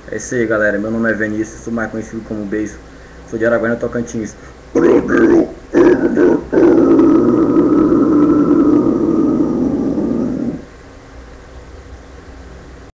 É isso aí, galera. Meu nome é Vinícius, sou mais conhecido como Beijo. Sou de Araguaína, Tocantins.